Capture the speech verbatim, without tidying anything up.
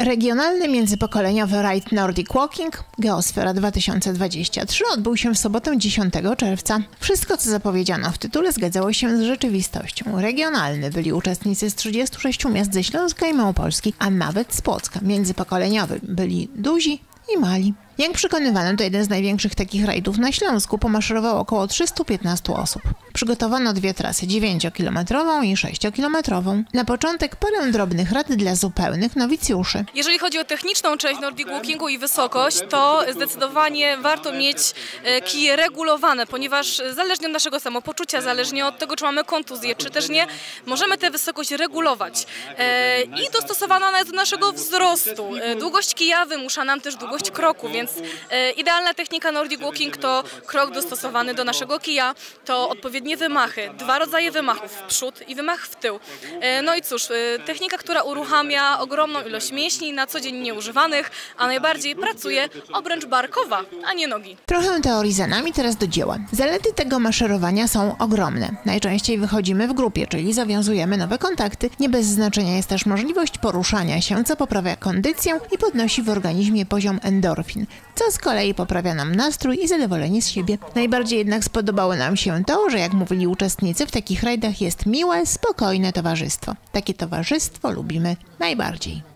Regionalny międzypokoleniowy rajd Nordic Walking Geosfera dwa tysiące dwadzieścia trzy odbył się w sobotę dziesiątego czerwca. Wszystko, co zapowiedziano w tytule, zgadzało się z rzeczywistością. Regionalny byli uczestnicy z trzydziestu sześciu miast ze Śląska i Małopolski, a nawet z Płocka. Międzypokoleniowy byli duzi i mali. Jak przekonywano, to jeden z największych takich rajdów na Śląsku. Pomaszerowało około trzystu piętnastu osób. Przygotowano dwie trasy, dziewięciokilometrową i sześciokilometrową. Na początek parę drobnych rad dla zupełnych nowicjuszy. Jeżeli chodzi o techniczną część Nordic Walkingu i wysokość, to zdecydowanie warto mieć kije regulowane, ponieważ zależnie od naszego samopoczucia, zależnie od tego, czy mamy kontuzję, czy też nie, możemy tę wysokość regulować. I dostosowana ona jest do naszego wzrostu. Długość kija wymusza nam też długość kroku, więc idealna technika Nordic Walking to krok dostosowany do naszego kija, to odpowiednie wymachy, dwa rodzaje wymachów, w przód i wymach w tył. No i cóż, technika, która uruchamia ogromną ilość mięśni na co dzień nieużywanych, a najbardziej pracuje obręcz barkowa, a nie nogi. Trochę teorii za nami, teraz do dzieła. Zalety tego maszerowania są ogromne. Najczęściej wychodzimy w grupie, czyli zawiązujemy nowe kontakty. Nie bez znaczenia jest też możliwość poruszania się, co poprawia kondycję i podnosi w organizmie poziom endorfin, co z kolei poprawia nam nastrój i zadowolenie z siebie. Najbardziej jednak spodobało nam się to, że jak mówili uczestnicy, w takich rajdach jest miłe, spokojne towarzystwo. Takie towarzystwo lubimy najbardziej.